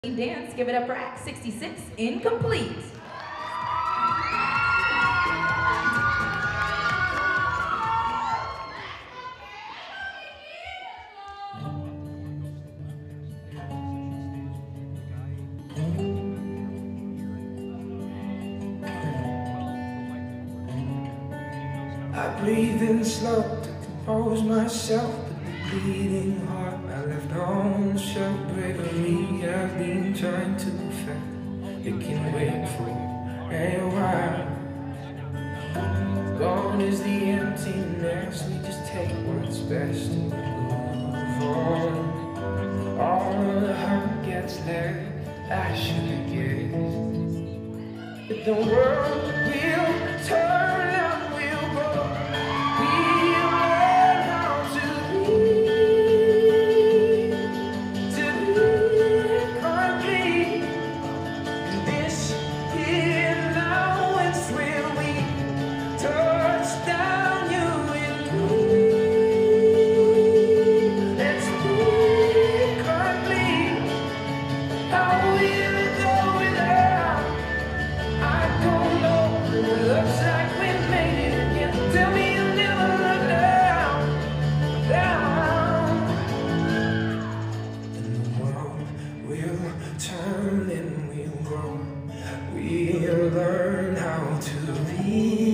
Dance, give it up for Act 66, Incomplete. I breathe in slow to compose myself, but the bleeding heart I left on the shelf. Bravery I've been trying to perfect. It can wait for a while. Gone is the emptiness. We just take what's best and move on. All the hurt gets left. I should have guessed that the world will turn. Turn and we'll grow. We'll learn how to be.